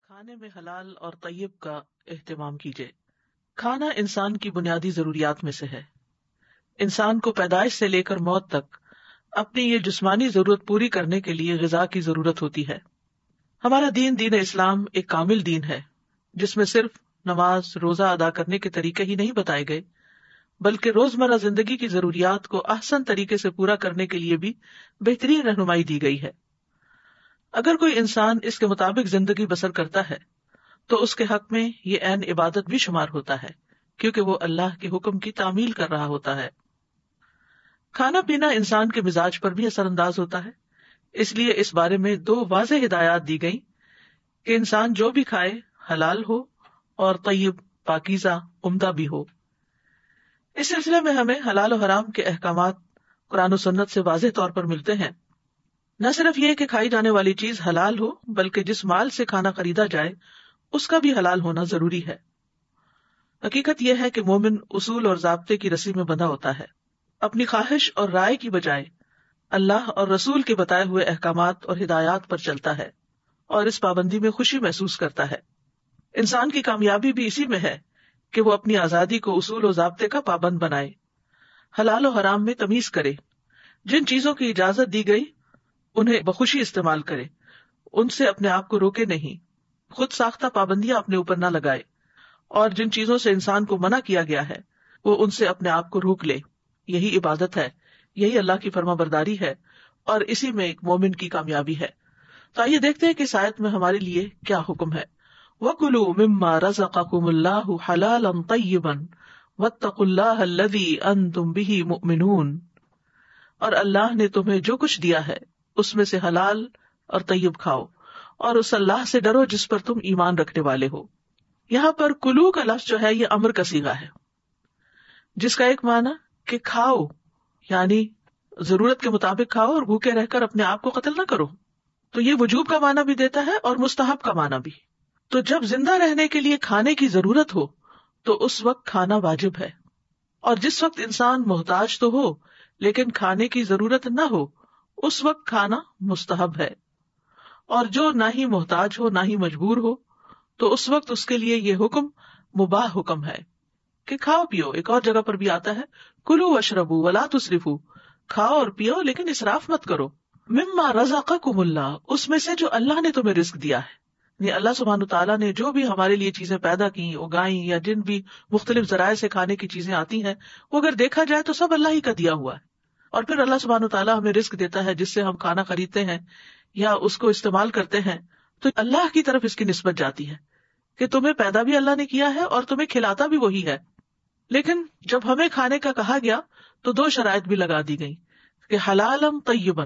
کھانے میں حلال اور طیب کا اہتمام کیجیے۔ کھانا انسان کی بنیادی ضروریات میں سے ہے۔ انسان کو پیدائش سے لے کر موت تک اپنی یہ جسمانی ضرورت پوری کرنے کے لیے غذا کی ضرورت ہوتی ہے۔ ہمارا دین اسلام ایک کامل دین ہے، جس میں صرف نماز روزہ ادا کرنے کے طریقے ہی نہیں بتائے گئے، بلکہ روزمرہ زندگی کی ضروریات کو احسن طریقے سے پورا کرنے کے لیے بھی بہترین رہنمائی دی گئی ہے۔ اگر کوئی انسان اس کے مطابق زندگی بسر کرتا ہے تو اس کے حق میں یہ عین عبادت بھی شمار ہوتا ہے، کیونکہ وہ اللہ کے حکم کی تعمیل کر رہا ہوتا ہے۔ کھانا پینا انسان کے مزاج پر بھی اثر انداز ہوتا ہے، اس لیے اس بارے میں 2 واضح ہدایات دی گئی کہ انسان جو بھی کھائے حلال ہو اور طیب پاکیزہ عمدہ بھی ہو۔ اس سلسلے میں ہمیں حلال و حرام کے احکامات قرآن و سنت سے واضح طور پر ملتے ہیں۔ نہ صرف یہ کہ کھائی جانے والی چیز حلال ہو، بلکہ جس مال سے کھانا خریدا جائے اس کا بھی حلال ہونا ضروری ہے۔ حقیقت یہ ہے کہ مومن اصول اور ضابطے کی رسی میں بندھا ہوتا ہے، اپنی خواہش اور رائے کی بجائے اللہ اور رسول کے بتائے ہوئے احکامات اور ہدایات پر چلتا ہے اور اس پابندی میں خوشی محسوس کرتا ہے۔ انسان کی کامیابی بھی اسی میں ہے کہ وہ اپنی آزادی کو اصول و ضابطے کا پابند بنائے، حلال و حرام میں تمیز کرے، جن چیزوں کی اجازت دی گئی انہیں بخوشی استعمال کرے، ان سے اپنے آپ کو روکے نہیں، خود ساختہ پابندیاں اپنے اوپر نہ لگائے، اور جن چیزوں سے انسان کو منع کیا گیا ہے وہ ان سے اپنے آپ کو روک لے۔ یہی عبادت ہے، یہی اللہ کی فرما برداری ہے، اور اسی میں ایک مومن کی کامیابی ہے۔ تو آئیے دیکھتے ہیں کہ اس آیت میں ہمارے لیے کیا حکم ہے۔ وَكُلُوا مِمَّا رَزَقَكُمُ اللَّهُ حَلَالًا طَيِّبًا وَاتَّقُوا اللَّهَ الَّذِي أَنتُم بِهِ مُؤْمِنُونَ، اور اللہ نے تمہیں جو کچھ دیا ہے اس میں سے حلال اور طیب کھاؤ، اور اس اللہ سے ڈرو جس پر تم ایمان رکھنے والے ہو۔ یہاں پر کلو کا لفظ جو ہے یہ امر کا صیغہ ہے، جس کا ایک معنی کہ کھاؤ، یعنی ضرورت کے مطابق کھاؤ اور بھوکے رہ کر اپنے آپ کو قتل نہ کرو۔ تو یہ وجوب کا معنی بھی دیتا ہے اور مستحب کا معنی بھی۔ تو جب زندہ رہنے کے لیے کھانے کی ضرورت ہو تو اس وقت کھانا واجب ہے، اور جس وقت انسان محتاج تو ہو لیکن کھانے کی ضرورت نہ ہو اس وقت کھانا مستحب ہے، اور جو نہ ہی محتاج ہو نہ ہی مجبور ہو تو اس وقت اس کے لیے یہ حکم مباح حکم ہے کہ کھاؤ پیو۔ ایک اور جگہ پر بھی آتا ہے کلوا واشربوا ولا تسرفوا، کھاؤ اور پیو لیکن اسراف مت کرو۔ مما رزقکم اللہ، اس میں سے جو اللہ نے تمہیں رزق دیا ہے، یعنی اللہ سبحانہ تعالیٰ نے جو بھی ہمارے لیے چیزیں پیدا کی اگائیں، یا جن بھی مختلف ذرائع سے کھانے کی چیزیں آتی ہیں وہ اگر دیکھا جائے تو سب اللہ ہی کا دیا ہوا ہے، اور پھر اللہ سبحانہ تعالیٰ ہمیں رزق دیتا ہے جس سے ہم کھانا خریدتے ہیں یا اس کو استعمال کرتے ہیں، تو اللہ کی طرف اس کی نسبت جاتی ہے کہ تمہیں پیدا بھی اللہ نے کیا ہے اور تمہیں کھلاتا بھی وہی ہے۔ لیکن جب ہمیں کھانے کا کہا گیا تو 2 شرائط بھی لگا دی گئی کہ حلالا طیبا،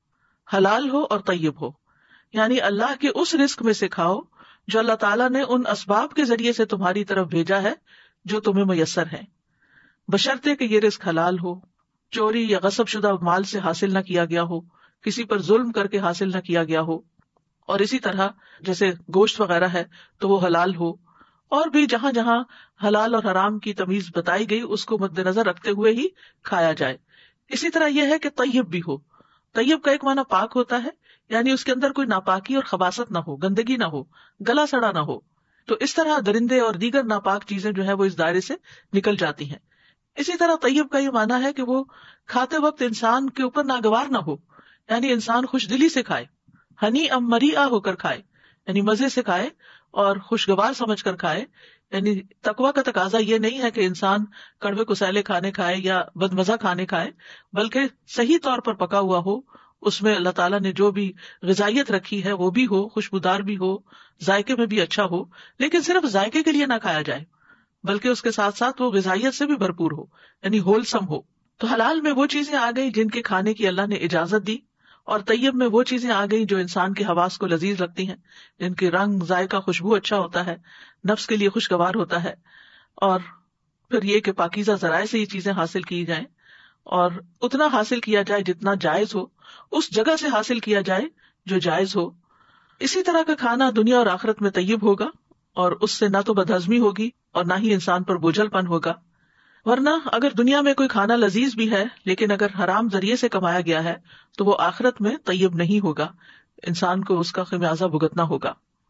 حلال ہو اور طیب ہو، یعنی اللہ کے اس رزق میں سے کھاؤ جو اللہ تعالیٰ نے ان اسباب کے ذریعے سے تمہاری طرف بھیجا ہے جو تمہیں میسر ہیں، بشرطے کہ یہ رزق حلال ہو، چوری یا غصب شدہ مال سے حاصل نہ کیا گیا ہو، کسی پر ظلم کر کے حاصل نہ کیا گیا ہو، اور اسی طرح جیسے گوشت وغیرہ ہے تو وہ حلال ہو، اور بھی جہاں جہاں حلال اور حرام کی تمیز بتائی گئی اس کو مد نظر رکھتے ہوئے ہی کھایا جائے۔ اسی طرح یہ ہے کہ طیب بھی ہو۔ طیب کا ایک معنی پاک ہوتا ہے، یعنی اس کے اندر کوئی ناپاکی اور خباثت نہ ہو، گندگی نہ ہو، گلا سڑا نہ ہو، تو اس طرح درندے اور دیگر ناپاک چیزیں جو ہے وہ اس دائرے سے نکل جاتی ہیں۔ اسی طرح طیب کا یہ معنی ہے کہ وہ کھاتے وقت انسان کے اوپر ناگوار نہ ہو، یعنی انسان خوش دلی سے کھائے، ہنی ام مریعہ ہو کر کھائے، یعنی مزے سے کھائے اور خوشگوار سمجھ کر کھائے۔ یعنی تقویٰ کا تقاضا یہ نہیں ہے کہ انسان کڑوے کسیلے کھانے کھائے یا بدمزہ کھانے کھائے، بلکہ صحیح طور پر پکا ہوا ہو، اس میں اللہ تعالیٰ نے جو بھی غذائیت رکھی ہے وہ بھی ہو، خوشبودار بھی ہو، ذائقے میں بھی اچھا ہو، لیکن صرف ذائقے کے لیے نہ کھایا جائے بلکہ اس کے ساتھ ساتھ وہ غذائیت سے بھی بھرپور ہو، یعنی ہولسم ہو۔ تو حلال میں وہ چیزیں آ گئی جن کے کھانے کی اللہ نے اجازت دی، اور طیب میں وہ چیزیں آ گئی جو انسان کے حواس کو لذیذ رکھتی ہیں، جن کے رنگ ذائقہ خوشبو اچھا ہوتا ہے، نفس کے لیے خوشگوار ہوتا ہے، اور پھر یہ کہ پاکیزہ ذرائع سے یہ چیزیں حاصل کی جائیں، اور اتنا حاصل کیا جائے جتنا جائز ہو، اس جگہ سے حاصل کیا جائے جو جائز ہو۔ اسی طرح کا کھانا دنیا اور آخرت میں طیب ہوگا، اور اس سے نہ تو بدہضمی ہوگی اور نہ ہی انسان پر بوجھل پن ہوگا۔ ورنہ اگر دنیا میں کوئی کھانا لذیذ بھی ہے لیکن اگر حرام ذریعے سے کمایا گیا ہے تو وہ آخرت میں طیب نہیں ہوگا، انسان کو اس کا خمیازہ بھگتنا ہوگا۔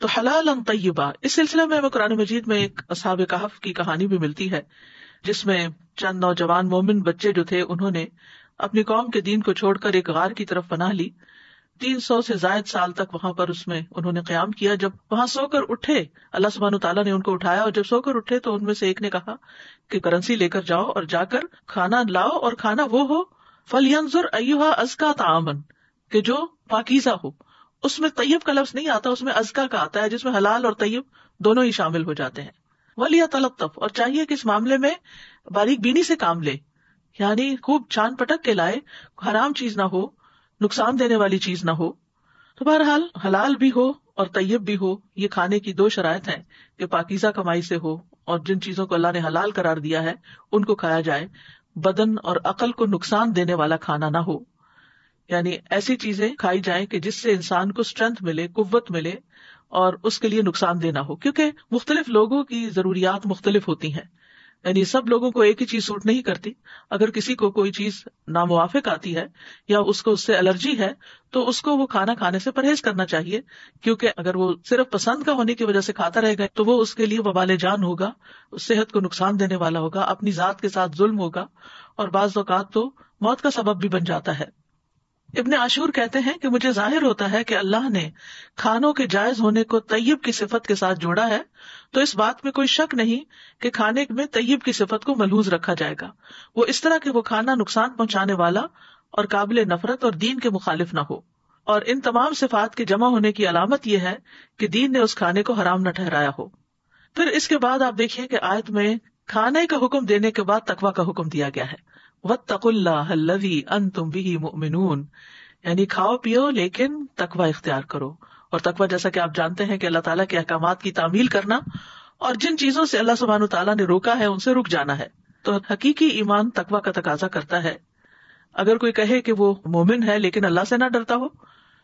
تو حلالا طیبا، اس سلسلے میں ہمیں قرآن مجید میں ایک اصحاب کہف کی کہانی بھی ملتی ہے، جس میں چند نوجوان مومن بچے جو تھے انہوں نے اپنی قوم کے دین کو چھوڑ کر ایک غار کی طرف پناہ لی. 300 سے زائد سال تک وہاں پر اس میں انہوں نے قیام کیا. جب وہاں سو کر اٹھے، اللہ سبحانہ تعالیٰ نے ان کو اٹھایا، اور جب سو کر اٹھے تو ان میں سے ایک نے کہا کہ کرنسی لے کر جاؤ اور جا کر کھانا لاؤ، اور کھانا وہ ہو فَلْيَنظُرْ أَيُّهَا أَزْكَىٰ طَعَامًا، کہ جو پاکیزہ ہو. اس میں طیب کا لفظ نہیں آتا، اس میں ازکا کا آتا ہے، جس میں حلال اور طیب دونوں ہی شامل ہو جاتے ہیں. وَلْيَتَلَطَّفْ، اور چاہیے کہ اس معاملے میں باریک بینی سے کام لے، یعنی خوب چھان پٹک کے لائے، حرام چیز نہ ہو، نقصان دینے والی چیز نہ ہو. تو بہرحال حلال بھی ہو اور طیب بھی ہو، یہ کھانے کی دو شرائط ہیں کہ پاکیزہ کمائی سے ہو، اور جن چیزوں کو اللہ نے حلال قرار دیا ہے ان کو کھایا جائے. بدن اور عقل کو نقصان دینے والا کھانا نہ ہو، یعنی ایسی چیزیں کھائی جائیں کہ جس سے انسان کو اسٹرینتھ ملے، قوت ملے، اور اس کے لیے نقصان دہ نہ ہو، کیونکہ مختلف لوگوں کی ضروریات مختلف ہوتی ہیں. یعنی سب لوگوں کو ایک ہی چیز سوٹ نہیں کرتی. اگر کسی کو کوئی چیز ناموافق آتی ہے یا اس کو اس سے الرجی ہے تو اس کو وہ کھانا کھانے سے پرہیز کرنا چاہیے، کیونکہ اگر وہ صرف پسند کا ہونے کی وجہ سے کھاتا رہے گا تو وہ اس کے لیے وبال جان ہوگا، صحت کو نقصان دینے والا ہوگا، اپنی ذات کے ساتھ ظلم ہوگا، اور بعض اوقات تو موت کا سبب بھی بن جاتا ہے. ابن عاشور کہتے ہیں کہ مجھے ظاہر ہوتا ہے کہ اللہ نے کھانوں کے جائز ہونے کو طیب کی صفت کے ساتھ جوڑا ہے، تو اس بات میں کوئی شک نہیں کہ کھانے میں طیب کی صفت کو ملحوظ رکھا جائے گا، وہ اس طرح کہ وہ کھانا نقصان پہنچانے والا اور قابل نفرت اور دین کے مخالف نہ ہو. اور ان تمام صفات کے جمع ہونے کی علامت یہ ہے کہ دین نے اس کھانے کو حرام نہ ٹھہرایا ہو. پھر اس کے بعد آپ دیکھیے کہ آیت میں کھانے کا حکم دینے کے بعد تقویٰ کا حکم دیا گیا ہے. وَاتَّقُوا اللَّهَ الَّذِي أَنتُم بِهِ مُؤْمِنُونَ، یعنی کھاؤ پیو لیکن تقویٰ اختیار کرو. اور تقویٰ جیسا کہ آپ جانتے ہیں کہ اللہ تعالیٰ کے احکامات کی تعمیل کرنا، اور جن چیزوں سے اللہ سبحانہ تعالیٰ نے روکا ہے ان سے رک جانا ہے. تو حقیقی ایمان تقویٰ کا تقاضا کرتا ہے. اگر کوئی کہے کہ وہ مومن ہے لیکن اللہ سے نہ ڈرتا ہو،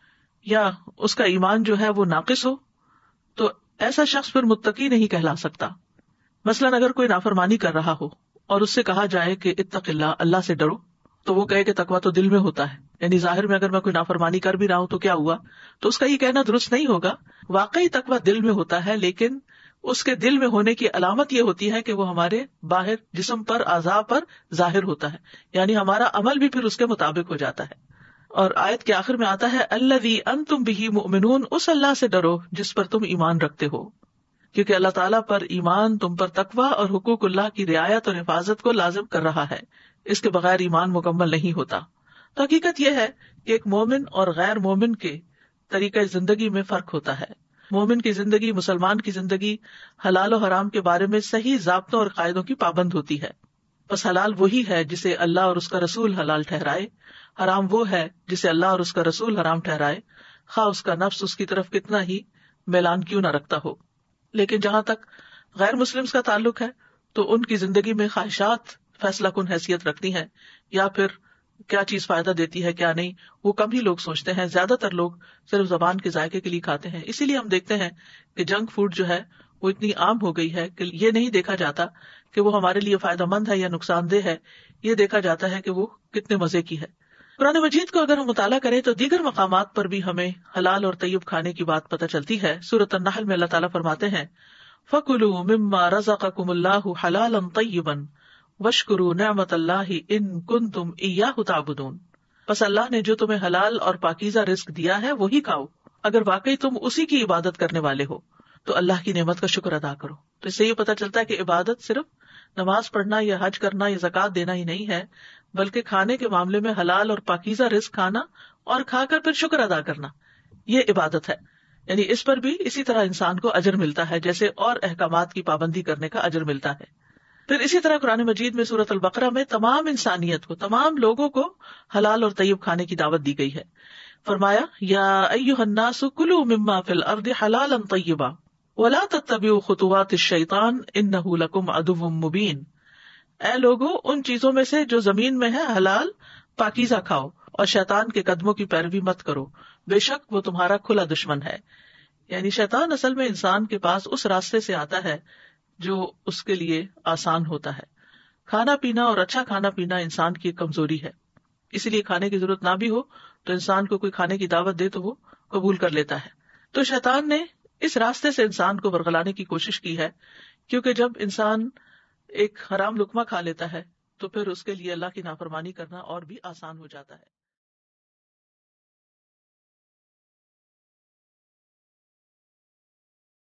یا اس کا ایمان جو ہے وہ ناقص ہو، تو ایسا شخص پھر متقی نہیں کہلا سکتا. مثلاً اگر کوئی نافرمانی کر رہا ہو اور اس سے کہا جائے کہ اتق اللہ، اللہ سے ڈرو، تو وہ کہے کہ تقویٰ تو دل میں ہوتا ہے. یعنی ظاہر میں اگر میں کوئی نافرمانی کر بھی رہا ہوں تو کیا ہوا، تو اس کا یہ کہنا درست نہیں ہوگا. واقعی تقویٰ دل میں ہوتا ہے، لیکن اس کے دل میں ہونے کی علامت یہ ہوتی ہے کہ وہ ہمارے باہر جسم پر، اعضاء پر ظاہر ہوتا ہے، یعنی ہمارا عمل بھی پھر اس کے مطابق ہو جاتا ہے. اور آیت کے آخر میں آتا ہے الذی انتم بہ مؤمنون، اس اللہ سے ڈرو جس پر تم ایمان رکھتے ہو، کیونکہ اللہ تعالیٰ پر ایمان تم پر تقویٰ اور حقوق اللہ کی رعایت اور حفاظت کو لازم کر رہا ہے. اس کے بغیر ایمان مکمل نہیں ہوتا. تو حقیقت یہ ہے کہ ایک مومن اور غیر مومن کے طریقہ زندگی میں فرق ہوتا ہے. مومن کی زندگی، مسلمان کی زندگی حلال و حرام کے بارے میں صحیح ضابطوں اور قاعدوں کی پابند ہوتی ہے. بس حلال وہی ہے جسے اللہ اور اس کا رسول حلال ٹھہرائے، حرام وہ ہے جسے اللہ اور اس کا رسول حرام ٹھہرائے، خواہ اس کا نفس اس کی طرف کتنا ہی میلان کیوں نہ رکھتا ہو. لیکن جہاں تک غیر مسلمز کا تعلق ہے تو ان کی زندگی میں خواہشات فیصلہ کن حیثیت رکھتی ہیں، یا پھر کیا چیز فائدہ دیتی ہے کیا نہیں، وہ کم ہی لوگ سوچتے ہیں. زیادہ تر لوگ صرف زبان کے ذائقے کے لیے کھاتے ہیں. اسی لیے ہم دیکھتے ہیں کہ جنک فوڈ جو ہے وہ اتنی عام ہو گئی ہے کہ یہ نہیں دیکھا جاتا کہ وہ ہمارے لیے فائدہ مند ہے یا نقصان دہ ہے، یہ دیکھا جاتا ہے کہ وہ کتنے مزے کی ہے. قرآن مجید کو اگر ہم مطالعہ کریں تو دیگر مقامات پر بھی ہمیں حلال اور طیب کھانے کی بات پتہ چلتی ہے. سورۃ النحل میں اللہ تعالیٰ فرماتے ہیں فَكُلُوا مِمَّا رَزَقَكُمُ اللَّهُ حَلَالًا طَيِّبًا وَاشْكُرُوا نِعْمَتَ اللَّهِ إِن كُنتُمْ إِيَّاهُ تَعْبُدُونَ. بس اللہ نے جو تمہیں حلال اور پاکیزہ رزق دیا ہے وہی کھاؤ، اگر واقعی تم اسی کی عبادت کرنے والے ہو تو اللہ کی نعمت کا شکر ادا کرو. تو اس سے یہ پتہ چلتا ہے کہ عبادت صرف نماز پڑھنا یا حج کرنا یا زکوٰۃ دینا ہی نہیں ہے، بلکہ کھانے کے معاملے میں حلال اور پاکیزہ رزق کھانا اور کھا کر پھر شکر ادا کرنا، یہ عبادت ہے. یعنی اس پر بھی اسی طرح انسان کو اجر ملتا ہے جیسے اور احکامات کی پابندی کرنے کا اجر ملتا ہے. پھر اسی طرح قرآن مجید میں سورۃ البقرہ میں تمام انسانیت کو، تمام لوگوں کو حلال اور طیب کھانے کی دعوت دی گئی ہے. فرمایا یا ایھا الناس کلوا مما فی الارض حلالا طیبا ولا تتبعوا خطوات الشیطان انہ لکم عدو مبین. اے لوگو، ان چیزوں میں سے جو زمین میں ہے حلال پاکیزہ کھاؤ اور شیطان کے قدموں کی پیروی مت کرو، بے شک وہ تمہارا کھلا دشمن ہے. یعنی شیطان اصل میں انسان کے پاس اس راستے سے آتا ہے جو اس کے لیے آسان ہوتا ہے. کھانا پینا اور اچھا کھانا پینا انسان کی کمزوری ہے، اسی لیے کھانے کی ضرورت نہ بھی ہو تو انسان کو کوئی کھانے کی دعوت دے تو وہ قبول کر لیتا ہے. تو شیطان نے اس راستے سے انسان کو ورگلانے کی کوشش کی ہے، کیونکہ جب انسان ایک حرام لقمہ کھا لیتا ہے تو پھر اس کے لیے اللہ کی نافرمانی کرنا اور بھی آسان ہو جاتا ہے۔